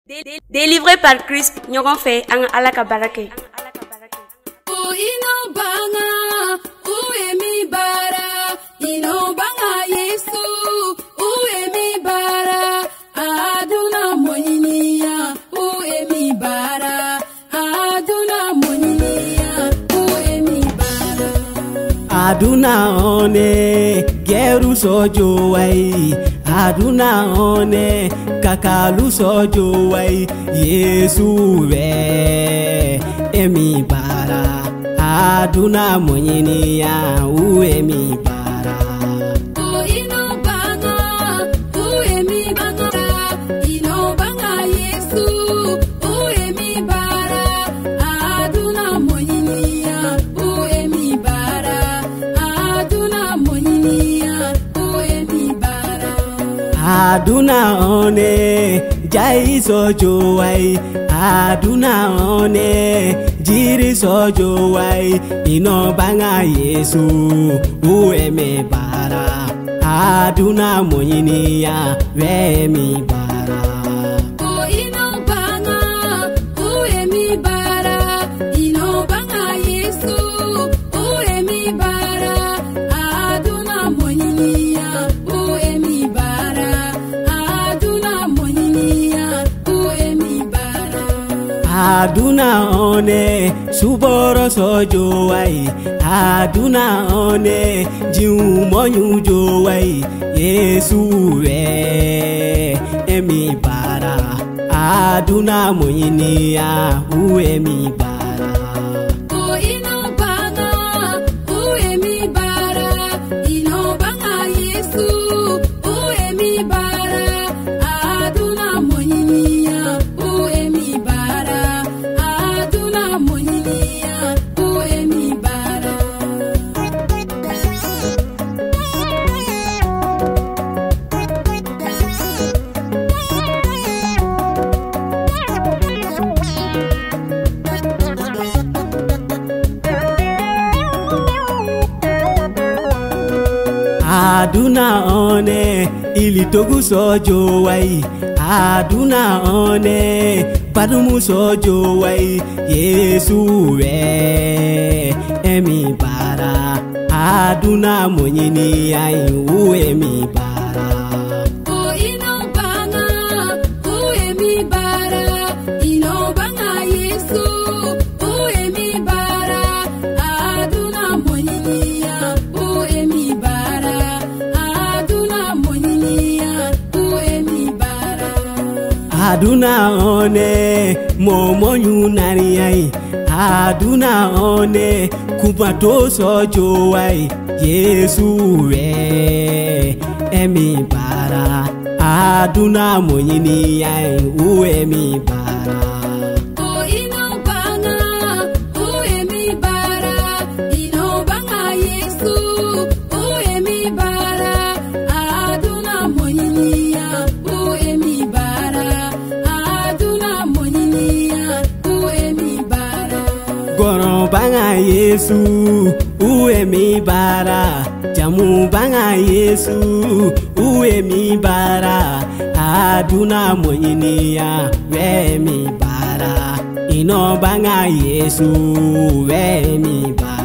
Délivré par Christ, nous fait un alaka barake. Aduna one geru sojo wai, aduna one kakalu sojo wai. Yesu we emi bara, aduna monyini ya u emi bara. Aduna one jai sojo wai, aduna one jiri sojo wai. Ino banga Yesu ueme bara, aduna monyini ya wemi bara. Aduna one suboro sojo wai, aduna one jiumonyu jo wai. Yesu we emi bara, aduna monyini ya u emi bara. Aduna one ilitogu sojo wai, aduna one padumu sojo wai. Yesu we emi bara, aduna monyini ya u emi bara. Aduna one momonyu nari ai, aduna one kupato sojo wai. Yesu we emi bara, aduna monyini ai u emi bara. Banga Yesu uemi bara, jamu banga Yesu uemi bara. Aduna monyini ya wemi bara, ino banga Yesu wemi bara.